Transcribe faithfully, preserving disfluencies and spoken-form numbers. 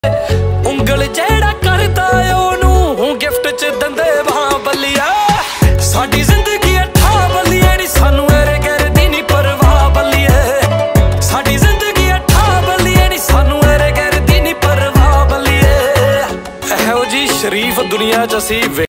ਉਂਗਲ ਜਿਹੜਾ ਕਰਦਾ ਉਹਨੂੰ ਗਿਫਟ ਚ ਦਿੰਦੇ ਵਾਂ ਬੱਲੀਆ। ਸਾਡੀ ਜ਼ਿੰਦਗੀ ਅੱਠਾ ਬੱਲੀਏ ਨੀ ਸਾਨੂੰ ਐਰੇ ਗੈਰੇ ਦੀ ਨੀ ਪਰਵਾਹ ਬੱਲੀਏ। ਸਾਡੀ ਜ਼ਿੰਦਗੀ ਅੱਠਾ ਬੱਲੀਏ ਨੀ ਸਾਨੂੰ ਐਰੇ ਗੈਰੇ ਦੀ ਨੀ ਪਰਵਾਹ ਬੱਲੀਏ। ਇਹੋ ਜੀ ਸ਼ਰੀਫ ਦੁਨੀਆ ਚ ਅਸੀਂ